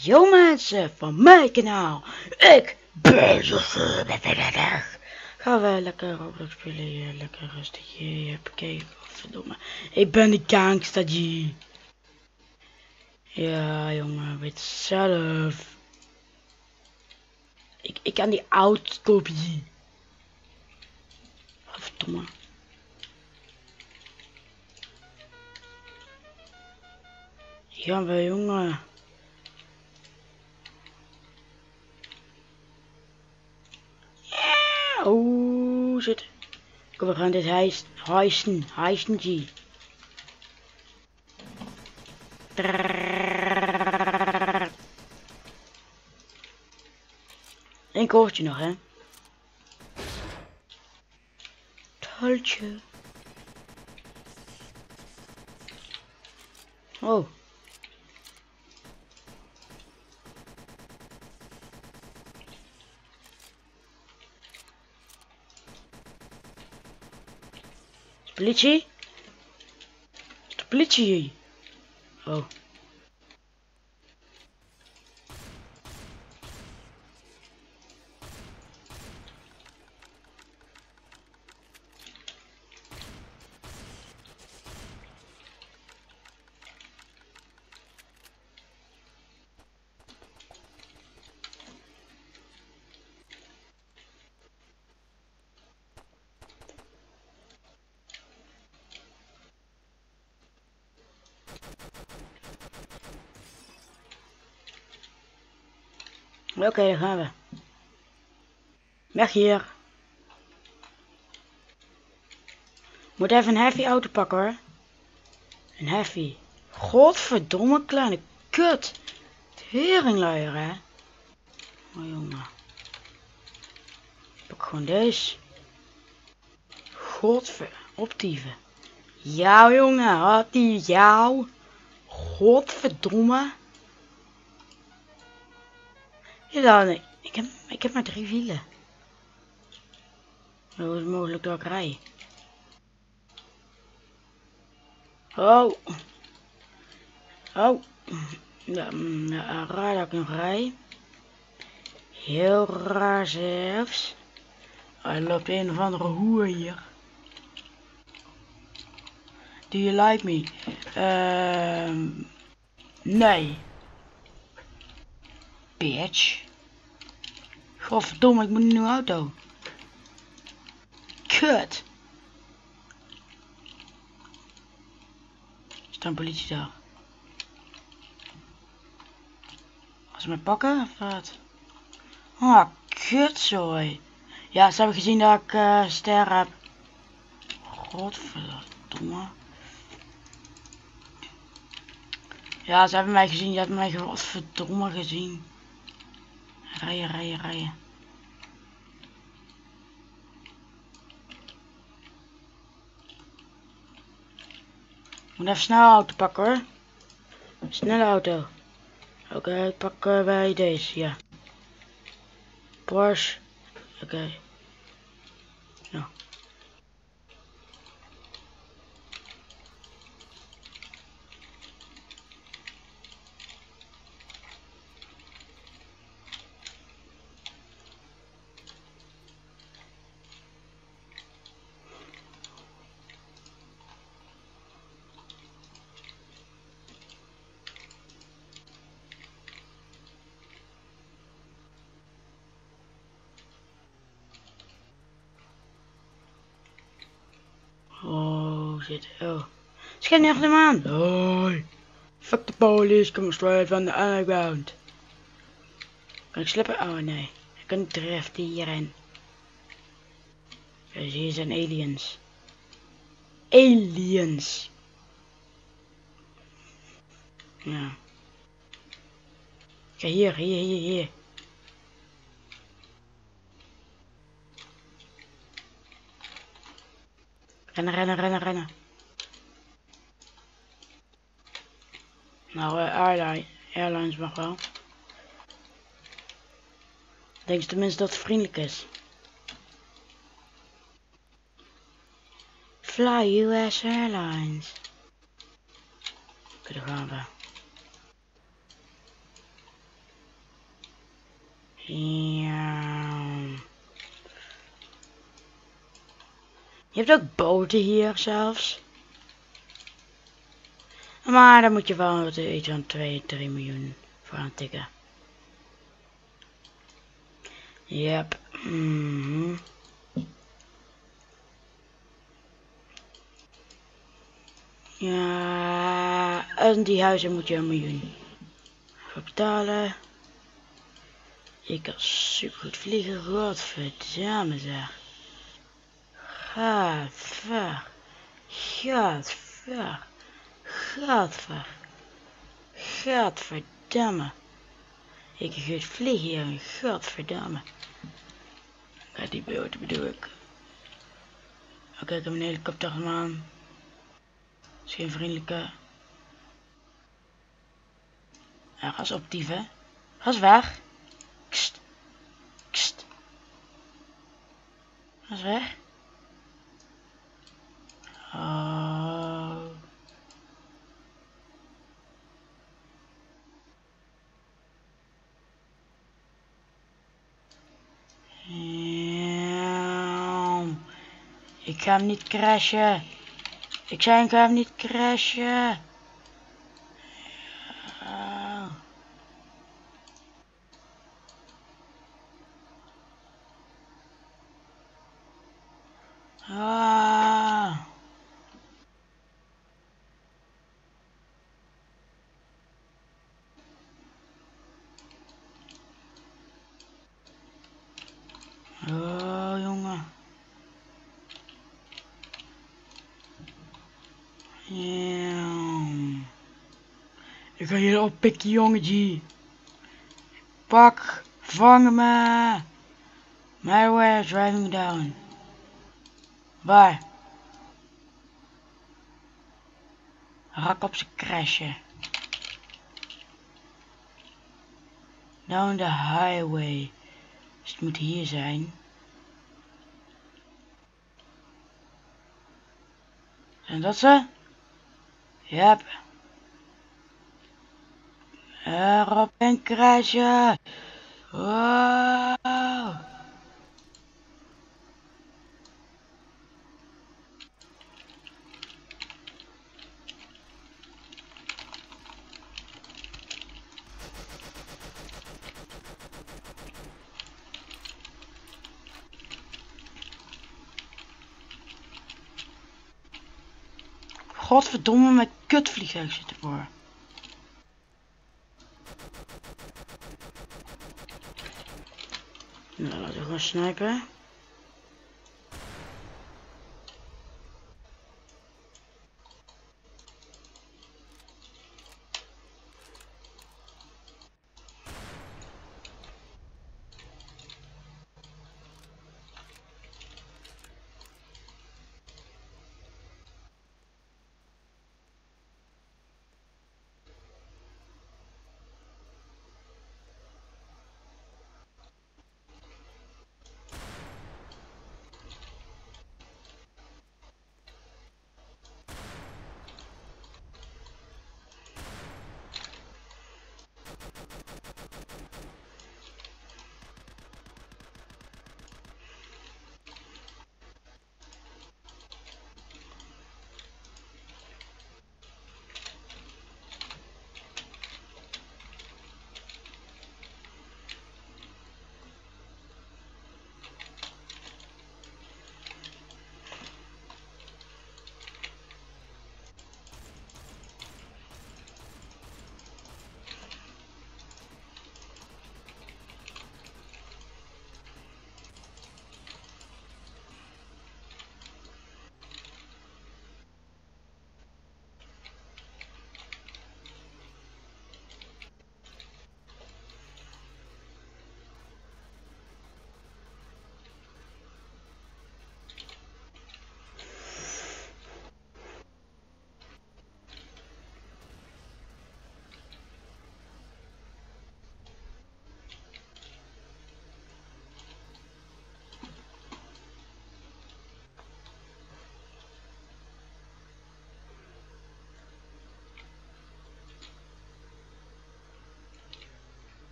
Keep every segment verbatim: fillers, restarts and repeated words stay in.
Yo mensen, van mijn kanaal. Ik ben Gaan we lekker Roblox spelen hier, lekker rustig hier, hoppakee, verdomme. Ik ben de gangsta G. Ja jongen, weet zelf. Ik, ik kan die autokopie. Oh, verdomme. Hier gaan we jongen. Oh shit. Kom, we gaan dit heisten, heisten, heisten G. Eén koortje nog, hè? Taltje. Oh. Politie? Is de politie hier? Oh. Oké, okay, daar gaan we. Weg hier. Moet even een heavy auto pakken hoor. Een heavy. Godverdomme kleine kut. Teringluier hè. Oh jongen. Pak gewoon deze. Godver. Optieven. Jou jongen. Had die jou. Godverdomme. Ja, nee. ik, heb, ik heb maar drie wielen. Hoe is het mogelijk dat ik rij? Oh. Oh. Ja, ja, raar dat ik nog rij. Heel raar zelfs. Hij loopt een of andere hoer hier. Do you like me? Uh, nee. Bitch. Godverdomme, ik moet een nieuwe auto. Kut. Is er een politie daar? Gaan ze mij pakken of wat? Oh, kutzooi. Ja, ze hebben gezien dat ik uh, ster heb. Godverdomme. Ja, ze hebben mij gezien. Je hebt mij godverdomme gezien. Rijden, rijden, rijden. Ik moet even snel auto pakken hoor. Snelle auto. Oké, okay, ik pak uh, bij deze, ja. Porsche. Oké. Okay. Nou. Oh shit, oh. Schiet niet achter hem aan. Hoi. Fuck the police, come straight from the underground. Kan ik slippen? Oh nee. Ik kan niet driften hierin. Dus hier zijn aliens. Aliens. Ja. Kijk hier, hier, hier, hier. Rennen, rennen, rennen, rennen. Nou, uh, airline, airlines mag wel. Denk je tenminste dat het vriendelijk is. Fly U S Airlines. Oké, daar gaan we. Ja. Je hebt ook boten hier zelfs. Maar daar moet je wel iets van twee, drie miljoen voor aan tikken. Yep. Mm-hmm. Ja, en die huizen moet je een miljoen voor betalen. Ik kan super goed vliegen, godverdamme zeg. Gadver. Gadver. Gadver. Gadverdamme. Ik kan goed vliegen hier, godverdamme. Ja, die boot bedoel ik. Oké, okay, ik heb een helikopter man. Is geen vriendelijke. Ja, ga eens optieven. Ga eens weg. Kst. Kst. Ga eens weg. Oh. Ja. Ik ga hem niet crashen. Ik zei ik ga hem niet crashen. Ja. Ah. Oh, jongen. Ja. Ik ga je oppikken, jongetje. Pak. Vang me. My way is driving down. Waar? Rak op zijn crashen. Down the highway. Dus het moet hier zijn. Zijn dat ze? Yep. Erop en crashen. Wow. Godverdomme, met kutvliegtuig zit ervoor. Nou, laten we gewoon snipen.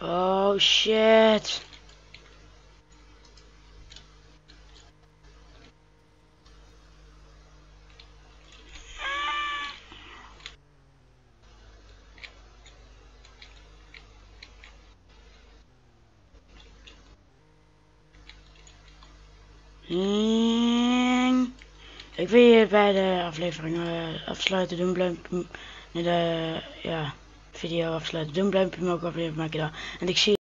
Oh shit. En ik wil je bij de aflevering uh, afsluiten. Doe een duimpje, de ja, video afsluiten. Doe een duimpje omhoog, abonneer op mijn kanaal. En ik zie